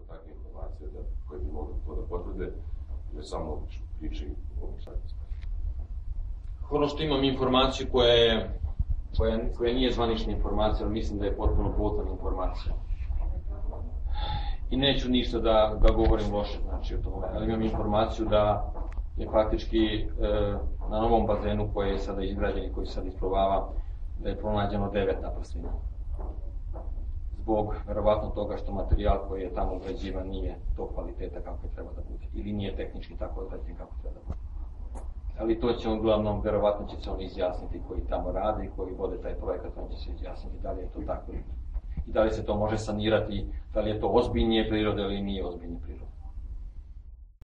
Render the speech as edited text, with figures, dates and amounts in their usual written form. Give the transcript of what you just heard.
takve informacije koje bi mogli to da potvrde, jer samo priče i običajno. Ono što imam informaciju koja nije zvanična informacija, ali mislim da je potpuno pouzdana informacija. I neću ništa da govorim loše o tome, ali imam informaciju da je faktički na novom bazenu koji je sada izgrađen i koji se sad isprovava, da je pronađeno 9 naprslina. Zbog verovatno toga što materijal koji je tamo ugrađivan nije tog kvaliteta kako treba da bude, ili nije tehnički tako odrađen kako treba da bude. Ali to će uglavnom, verovatno će se oni izjasniti koji tamo rade i koji vode taj projekat, on će se izjasniti da li je to tako i da li se to može sanirati, da li je to ozbiljnije prirode ili nije ozbiljnije prirode.